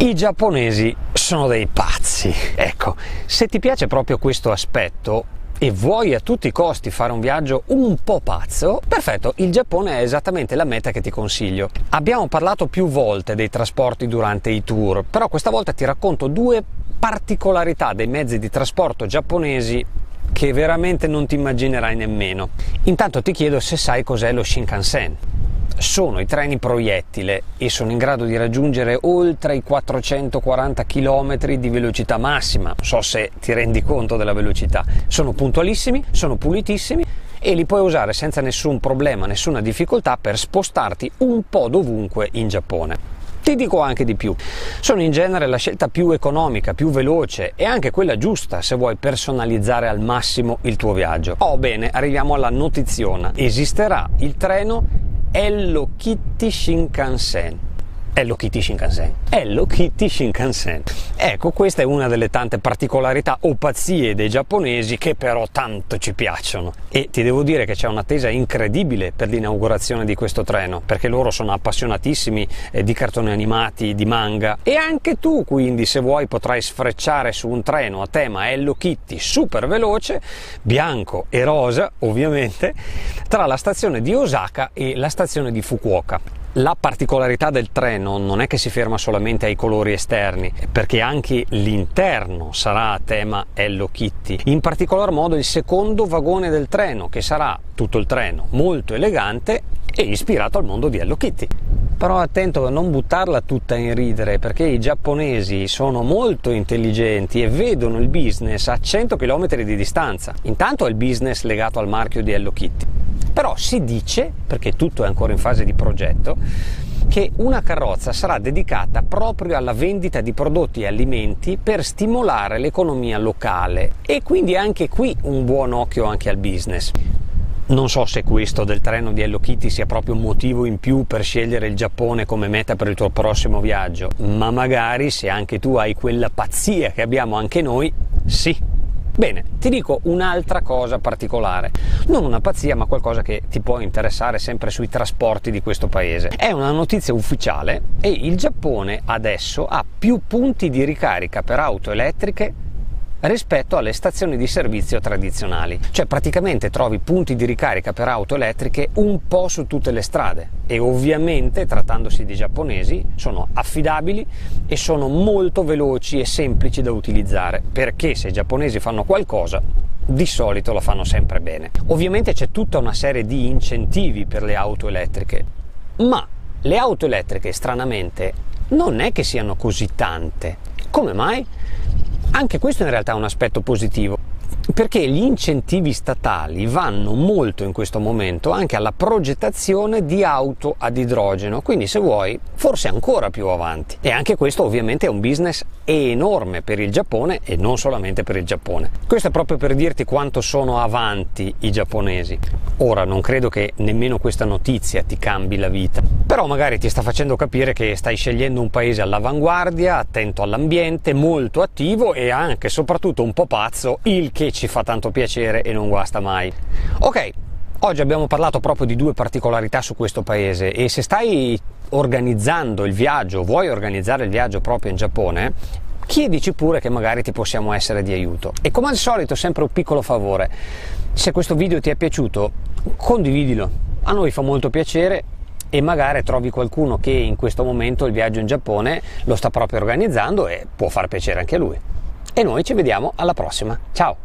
I giapponesi sono dei pazzi. Ecco, se ti piace proprio questo aspetto e vuoi a tutti i costi fare un viaggio un po' pazzo, perfetto, il Giappone è esattamente la meta che ti consiglio. Abbiamo parlato più volte dei trasporti durante i tour, però questa volta ti racconto due particolarità dei mezzi di trasporto giapponesi che veramente non ti immaginerai nemmeno. Intanto ti chiedo se sai cos'è lo Shinkansen. Sono i treni proiettile e sono in grado di raggiungere oltre i 440 km di velocità massima. Non so se ti rendi conto della velocità. Sono puntualissimi, sono pulitissimi e li puoi usare senza nessun problema, nessuna difficoltà per spostarti un po' dovunque in Giappone. Ti dico anche di più, sono in genere la scelta più economica, più veloce e anche quella giusta se vuoi personalizzare al massimo il tuo viaggio. Oh bene, arriviamo alla notiziona. Esisterà il treno Hello Kitty Shinkansen. Hello Kitty Shinkansen. Hello Kitty Shinkansen. Ecco, questa è una delle tante particolarità o pazzie dei giapponesi che però tanto ci piacciono. E ti devo dire che c'è un'attesa incredibile per l'inaugurazione di questo treno, perché loro sono appassionatissimi di cartoni animati, di manga. E anche tu, quindi, se vuoi, potrai sfrecciare su un treno a tema Hello Kitty super veloce, bianco e rosa, ovviamente, tra la stazione di Osaka e la stazione di Fukuoka. La particolarità del treno non è che si ferma solamente ai colori esterni, perché anche l'interno sarà a tema Hello Kitty. In particolar modo il secondo vagone del treno, che sarà tutto il treno molto elegante e ispirato al mondo di Hello Kitty. Però attento a non buttarla tutta in ridere, perché i giapponesi sono molto intelligenti e vedono il business a 100 km di distanza. Intanto è il business legato al marchio di Hello Kitty. Però si dice, perché tutto è ancora in fase di progetto, che una carrozza sarà dedicata proprio alla vendita di prodotti e alimenti per stimolare l'economia locale e quindi anche qui un buon occhio anche al business. Non so se questo del treno di Hello Kitty sia proprio un motivo in più per scegliere il Giappone come meta per il tuo prossimo viaggio, ma magari se anche tu hai quella pazzia che abbiamo anche noi, sì. Bene, ti dico un'altra cosa particolare, non una pazzia ma qualcosa che ti può interessare sempre sui trasporti di questo paese. È una notizia ufficiale e il Giappone adesso ha più punti di ricarica per auto elettriche rispetto alle stazioni di servizio tradizionali. Cioè praticamente trovi punti di ricarica per auto elettriche un po' su tutte le strade e ovviamente, trattandosi di giapponesi, sono affidabili e sono molto veloci e semplici da utilizzare, perché se i giapponesi fanno qualcosa di solito la fanno sempre bene. Ovviamente c'è tutta una serie di incentivi per le auto elettriche, ma le auto elettriche stranamente non è che siano così tante. Come mai? Anche questo in realtà è un aspetto positivo, perché gli incentivi statali vanno molto in questo momento anche alla progettazione di auto ad idrogeno, quindi se vuoi forse ancora più avanti. E anche questo ovviamente è un business enorme per il Giappone e non solamente per il Giappone. Questo è proprio per dirti quanto sono avanti i giapponesi. Ora non credo che nemmeno questa notizia ti cambi la vita, però magari ti sta facendo capire che stai scegliendo un paese all'avanguardia, attento all'ambiente, molto attivo e anche soprattutto un po' pazzo, il che ci fa tanto piacere e non guasta mai. Ok, oggi abbiamo parlato proprio di due particolarità su questo paese e se stai organizzando il viaggio, vuoi organizzare il viaggio proprio in Giappone, chiedici pure che magari ti possiamo essere di aiuto. E come al solito sempre un piccolo favore, se questo video ti è piaciuto condividilo, a noi fa molto piacere e magari trovi qualcuno che in questo momento il viaggio in Giappone lo sta proprio organizzando e può far piacere anche a lui. E noi ci vediamo alla prossima, ciao!